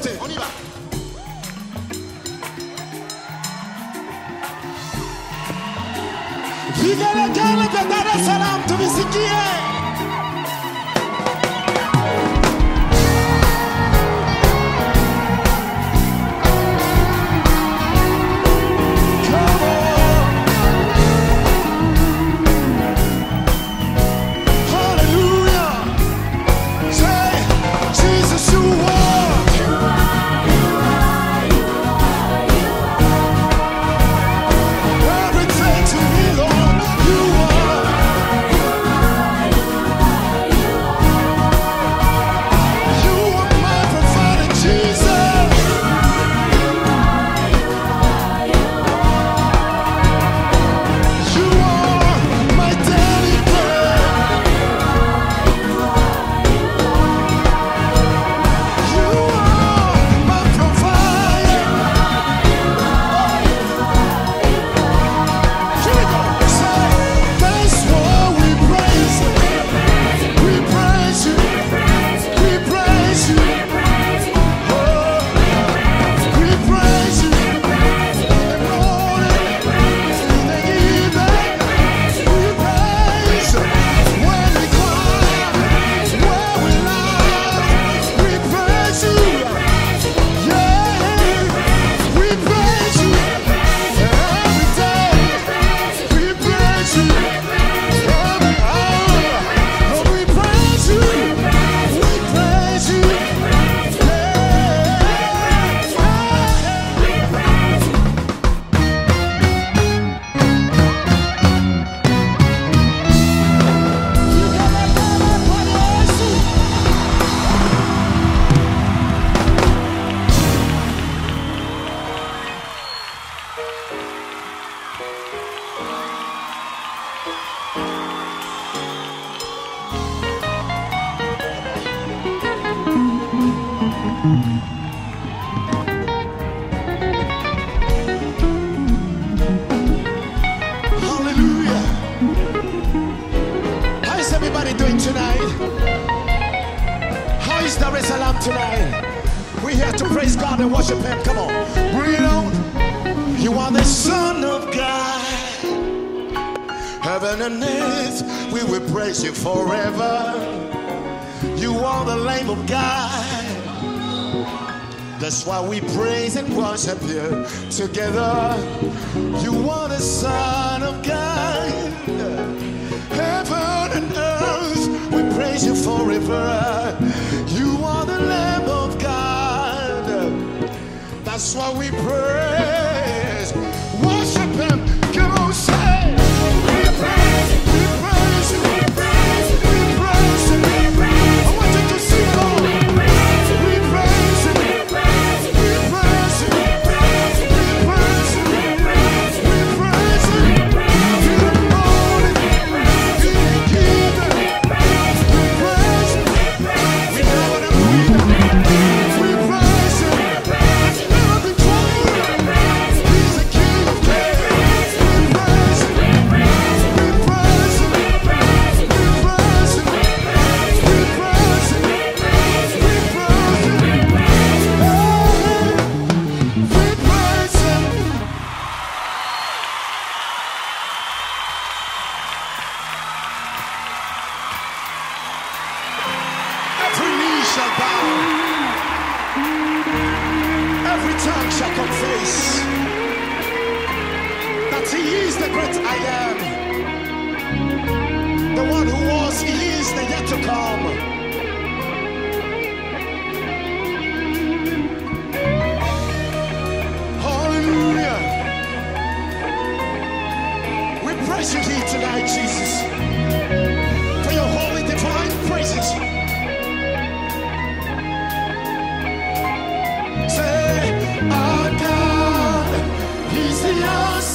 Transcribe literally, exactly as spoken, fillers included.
côté, on y va. Vigelegele de Dar es Salaam, tumisikie. Tonight, we're here to praise God and worship Him. Come on, bring it on. You are the Son of God. Heaven and earth, we will praise You forever. You are the Lamb of God. That's why we praise and worship You together. You are the Son of God. Heaven and earth, we praise You forever. You are the Lamb of God. That's why we praise, worship Him. Come on, say, we praise You, we praise You, we praise You, we praise You, we praise You. I want you to sing along. We praise You, we praise You, we praise You, we praise You, we praise You, we praise You, we praise You, we praise You, we praise You. In the morning, in the evening, we praise You, we praise You. We know what I'm doing. We praise You. It's never been tried. He's the King of Kings. We praise You. We praise You. We praise You. We praise You. We praise You. We praise You. We praise You. We praise Him. Every knee shall bow, every tongue shall confess that He is the great I am, the one who was, He is, the yet to come. Hallelujah. We praise You here tonight, Jesus, for Your holy divine praises. Say, our God, He's the awesome